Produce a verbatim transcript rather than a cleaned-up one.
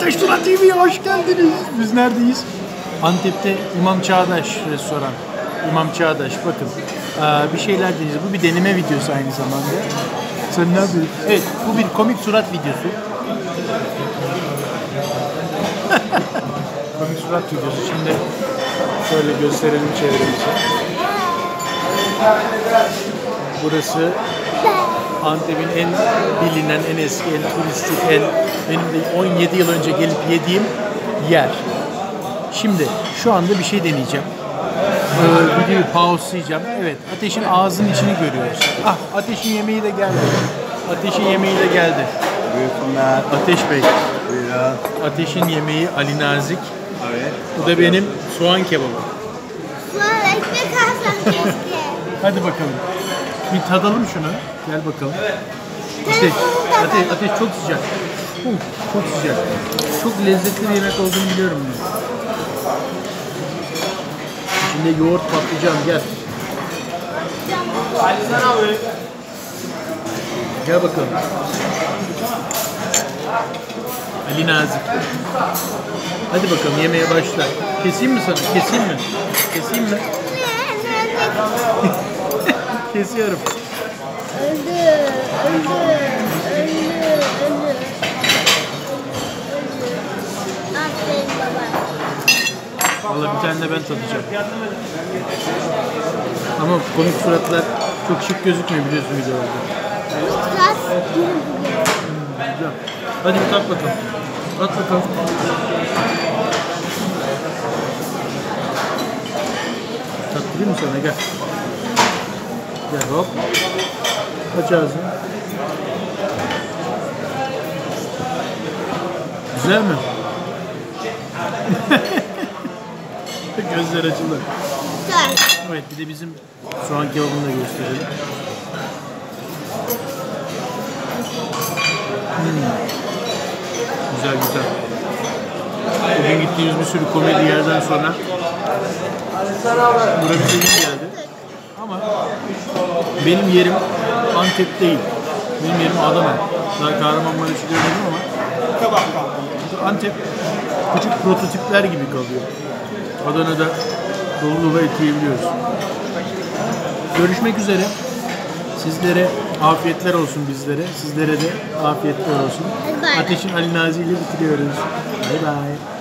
Ateş Turan T V'ye hoş geldiniz. Biz neredeyiz? Antep'te İmam Çağdaş restoran. İmam Çağdaş bakın. Ee, bir şeyler deneyeceğiz. Bu bir deneme videosu aynı zamanda. Sen ne yapıyorsun? Evet, bu bir komik surat videosu. Komik surat videosu. Şimdi şöyle gösterelim çevremizi. Burası Antep'in en bilinen, en eski, en turistik, en benim de on yedi yıl önce gelip yediğim yer. Şimdi şu anda bir şey deneyeceğim. Ee, videoyu pauselayacağım. Evet, Ateş'in ağzının içini görüyoruz. Ah, Ateş'in yemeği de geldi. Ateş'in yemeği de geldi. Buyursunlar. Ateş Bey. Buyurun. Ateş'in yemeği Ali Nazik. Evet. Bu da benim soğan kebabı. Soğan ekmek alsam keşke. Hadi bakalım. Bir tadalım şunu. Gel bakalım. Ateş, ateş, ateş çok sıcak. Uh, çok sıcak. Çok lezzetli bir yemek olduğunu biliyorum ben. İçinde yoğurt, patlıcan, gel. Gel bakalım. Ali Nazik. Hadi bakalım yemeğe başla. Keseyim mi sana? Keseyim mi? Keseyim mi? Kesiyorum. Öldü, öldü, öldü, öldü. Aferin baba. Vallahi bir tane de ben tadacağım. Ama komik suratlar çok şık gözükmüyor biliyorsun videolarda. Biraz Güzel. Hadi bir tat bakalım. Tat bakalım. Tattırayım mı sana? Gel. Gel hop. Aç ağzını. Güzel mi? Gözler açıldı. güzel. Evet, bir de bizim soğan kebabını da gösterelim. Hmm. Güzel güzel. Bugün gittiğimiz bir sürü komedi yerden sonra buraya bize iyi geldi. Ama benim yerim Antep değil. Benim yerim Adana. Daha Kahramanmaraş'ı görmedim ama Antep küçük prototipler gibi kalıyor. Adana'da dolu dolu et yiyebiliyoruz. Görüşmek üzere. Sizlere afiyetler olsun bizlere. Sizlere de afiyetler olsun. Bye bye. Ateş'in Ali Nazi ile bitiriyoruz. Bye bye.